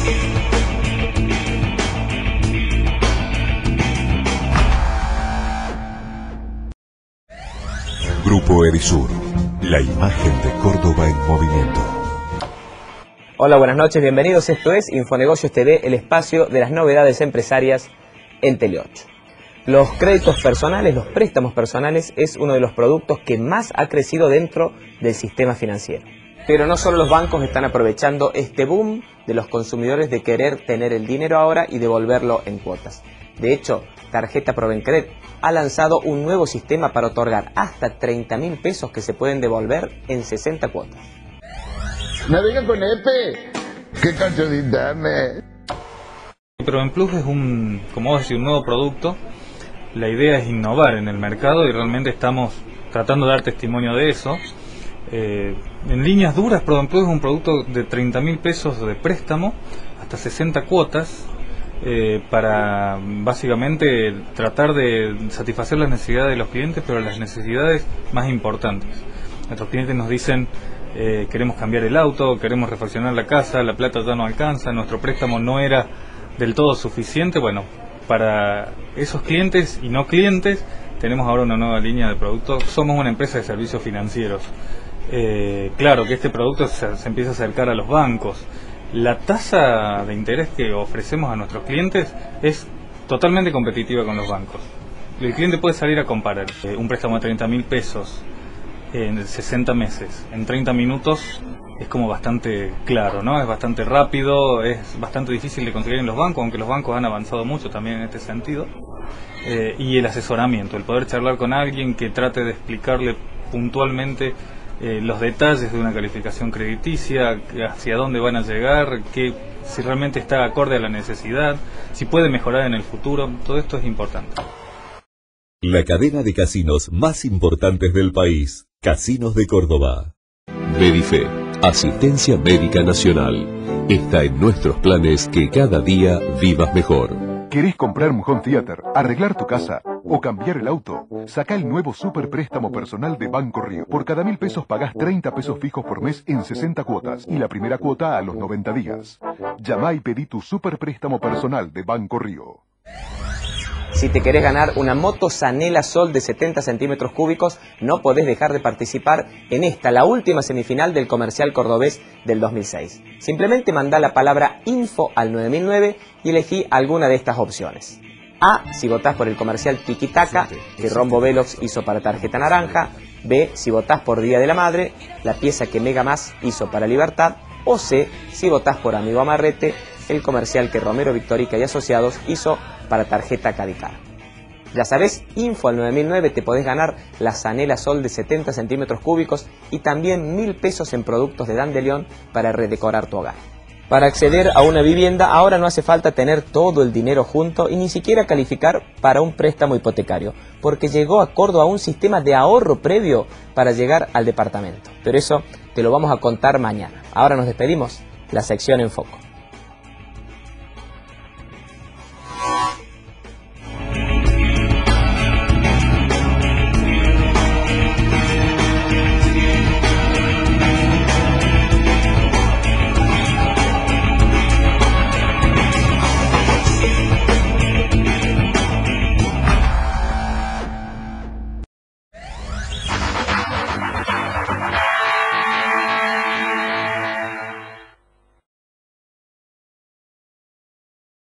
Grupo Edisur, la imagen de Córdoba en movimiento. Hola, buenas noches, bienvenidos. Esto es Infonegocios TV, el espacio de las novedades empresarias en Tele 8. Los créditos personales, los préstamos personales, es uno de los productos que más ha crecido dentro del sistema financiero. Pero no solo los bancos están aprovechando este boom de los consumidores de querer tener el dinero ahora y devolverlo en cuotas. De hecho, Tarjeta Provencred ha lanzado un nuevo sistema para otorgar hasta 30.000 pesos que se pueden devolver en 60 cuotas. Navega con EPE. ¡Qué cancho de internet! Provenplus es como vos decís, un nuevo producto. La idea es innovar en el mercado y realmente estamos tratando de dar testimonio de eso. En líneas duras, Provenplus es un producto de 30.000 pesos de préstamo hasta 60 cuotas para básicamente tratar de satisfacer las necesidades de los clientes, pero las necesidades más importantes. Nuestros clientes nos dicen queremos cambiar el auto, queremos refaccionar la casa, la plata ya no alcanza, nuestro préstamo no era del todo suficiente. Bueno, para esos clientes y no clientes tenemos ahora una nueva línea de productos. Somos una empresa de servicios financieros. Claro que este producto se empieza a acercar a los bancos. La tasa de interés que ofrecemos a nuestros clientes es totalmente competitiva con los bancos. El cliente puede salir a comparar un préstamo de 30.000 pesos en 60 meses, en 30 minutos, es como bastante claro, ¿no? Es bastante rápido, es bastante difícil de conseguir en los bancos, aunque los bancos han avanzado mucho también en este sentido. Y el asesoramiento, el poder charlar con alguien que trate de explicarle puntualmente los detalles de una calificación crediticia, hacia dónde van a llegar, si realmente está acorde a la necesidad, si puede mejorar en el futuro, todo esto es importante. La cadena de casinos más importantes del país, Casinos de Córdoba. Medife, Asistencia Médica Nacional. Está en nuestros planes que cada día vivas mejor. ¿Querés comprar un home theater, arreglar tu casa o cambiar el auto? Saca el nuevo super préstamo personal de Banco Río. Por cada 1.000 pesos pagás 30 pesos fijos por mes en 60 cuotas y la primera cuota a los 90 días. Llama y pedí tu super préstamo personal de Banco Río. Si te querés ganar una moto Zanela Sol de 70 centímetros cúbicos, no podés dejar de participar en la última semifinal del comercial cordobés del 2006. Simplemente mandá la palabra info al 9009 y elegí alguna de estas opciones. A, si votás por el comercial Tiki Taka, que Rombo Velox hizo para Tarjeta Naranja. B, si votás por Día de la Madre, la pieza que Mega Más hizo para Libertad. O C, si votás por Amigo Amarrete, el comercial que Romero Victorica y Asociados hizo para Tarjeta Cadicar. Ya sabes, info al 9009, te podés ganar la Zanela Sol de 70 centímetros cúbicos y también 1.000 pesos en productos de Dandelion para redecorar tu hogar. Para acceder a una vivienda ahora no hace falta tener todo el dinero junto y ni siquiera calificar para un préstamo hipotecario, porque llegó a Córdoba un sistema de ahorro previo para llegar al departamento. Pero eso te lo vamos a contar mañana. Ahora nos despedimos, la sección en foco.